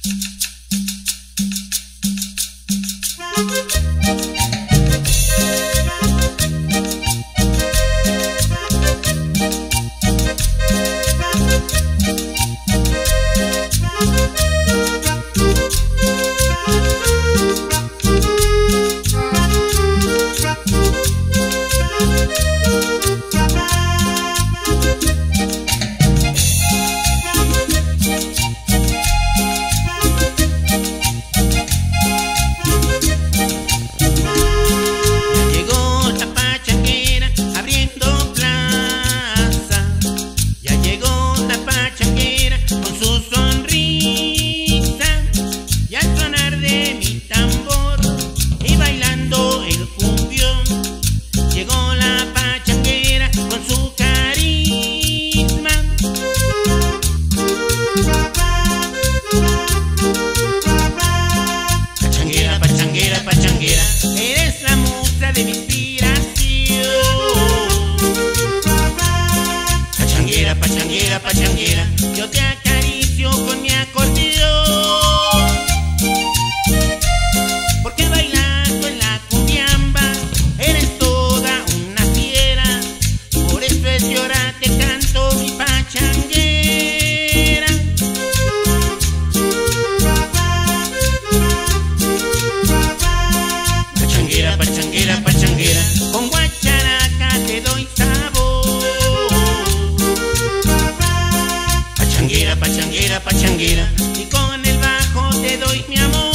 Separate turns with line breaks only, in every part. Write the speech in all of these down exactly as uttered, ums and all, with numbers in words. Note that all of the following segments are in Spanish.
Pachanguera, pachanguera, yo te acaricio con mi acordeón. Porque bailando en la cumbiamba eres toda una fiera. Por eso es que ahora te canto mi pachanguera. Pachanguera, pachanguera, pachanguera, con guacharaca te doy sabor. Pachanguera, pachanguera, pachanguera, y con el bajo te doy mi amor.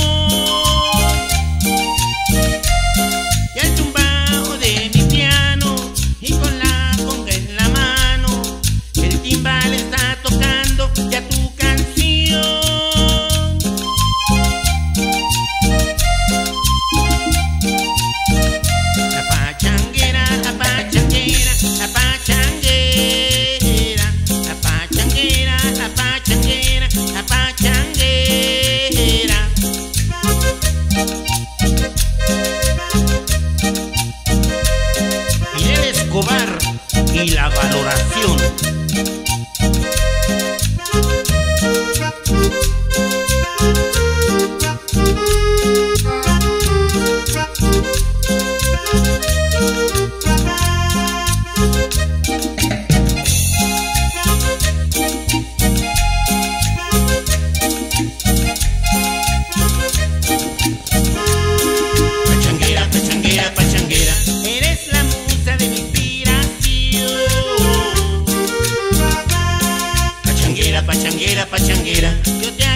Y al tumbao de mi piano y con la conga en la mano, el timbal está tocando ya tu canción. La pachanguera, la pachanguera, la pachanguera, la pachanguera, la pachanguera, la pachanguera. Fidel Escobar y la valoración. Pachanguera, pachanguera, pachanguera, eres la musa de mi inspiración. Pachanguera, pachanguera, pachanguera, yo te